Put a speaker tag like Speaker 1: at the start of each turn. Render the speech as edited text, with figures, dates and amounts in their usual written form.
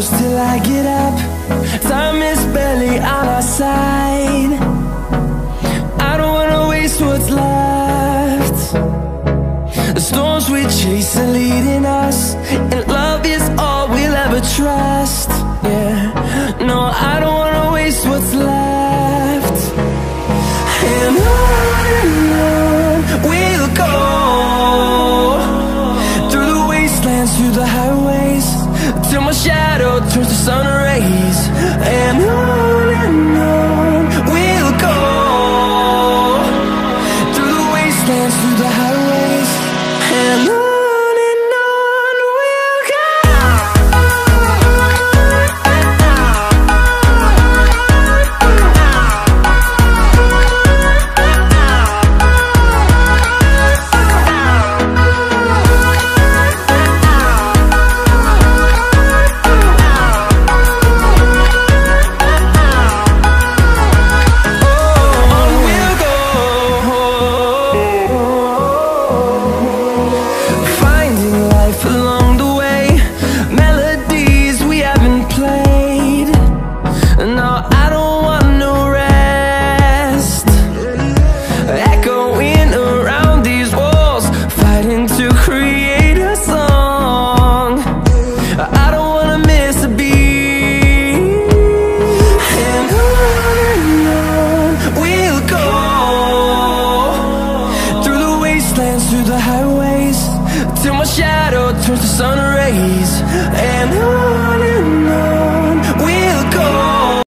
Speaker 1: close till I get up. Time is barely on our side. I don't wanna waste what's left. The storms we chase are leading us, and